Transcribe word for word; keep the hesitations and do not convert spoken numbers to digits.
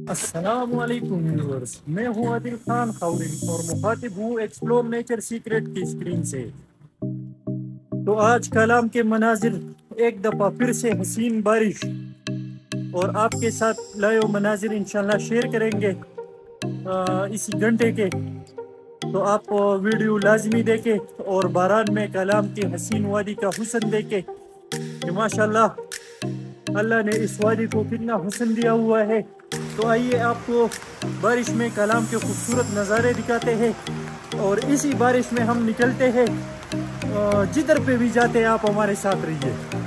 अस्सलामुअलैकुम व्यूअर्स, मैं हूं आदिल खान खाउरिन और मुखातिब हूं एक्सप्लोर नेचर सीक्रेट की स्क्रीन से। तो आज कलाम के मनाजिर एक दफ़ा फिर से हसीन बारिश और आपके साथ लायो मनाजिर इंशाल्लाह शेयर करेंगे आ, इसी घंटे के। तो आप वीडियो लाजमी देखे और बारान में कलाम की हसीन वादी का हुस्न देखे कि माशाल्लाह अल्लाह ने इस वादी को कितना हुस्न दिया हुआ है। तो आइए आपको बारिश में कलाम के खूबसूरत नज़ारे दिखाते हैं और इसी बारिश में हम निकलते हैं। जिधर पे भी जाते हैं आप हमारे साथ रहिए।